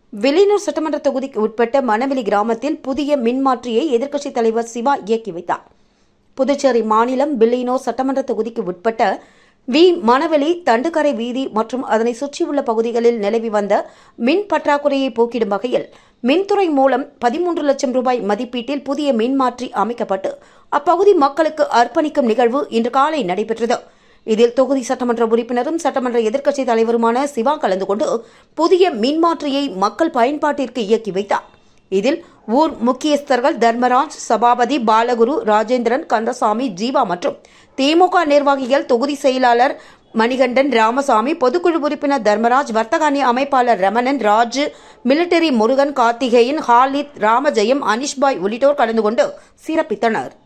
வில்லியனூர் சட்டமன்ற தொகுதிக்கு உட்பட்ட மணவெளி கிராமத்தில் புதிய மின்மாற்றியை எதிர்க்கட்சித் தலைவர் சிவா இயக்கி வைத்தார். புதுச்சேரி மாநிலம் வில்லியனூர் சட்டமன்ற தொகுதிக்கு உட்பட்ட மணவெளி, தண்டுக்கரை வீதி மற்றும் அதனை சுற்றியுள்ள பகுதிகளில் நிலவி வந்த மின் பற்றாக்குறையை போக்கிடும் வகையில் மின்துறை மூலம் 13 லட்சம் ரூபாய் மதிப்பீட்டில் புதிய மின்மாற்றி அமைக்கப்பட்டு அப்பகுதி மக்களுக்கு அர்ப்பணிக்கும் நிகழ்வு இன்று காலை நடைபெற்றது. இதில் தொகுதி சட்டமன்ற உறுப்பினரும் சட்டமன்ற எதிர்க்கட்சித் தலைவருமான சிவா கலந்து கொண்டு புதிய மின்மாற்றியை மக்கள் பயன்பாட்டிற்கு இயக்கி வைத்தார். இதில் ஊர் முக்கியஸ்தர்கள் தர்மராஜ், சபாபதி, பாலகுரு, ராஜேந்திரன், கந்தசாமி, ஜீவா மற்றும் திமுக நிர்வாகிகள், தொகுதி செயலாளர் மணிகண்டன், ராமசாமி, பொதுக்குழு உறுப்பினர் தர்மராஜ், வர்த்தக அணி அமைப்பாளர் ரமணன், ராஜு, மிலிட்டரி முருகன், கார்த்திகேயன், ஹாலித், ராமஜெயம், அனிஷ்பாய் உள்ளிட்டோர் கலந்து கொண்டு சிறப்பித்தனர்.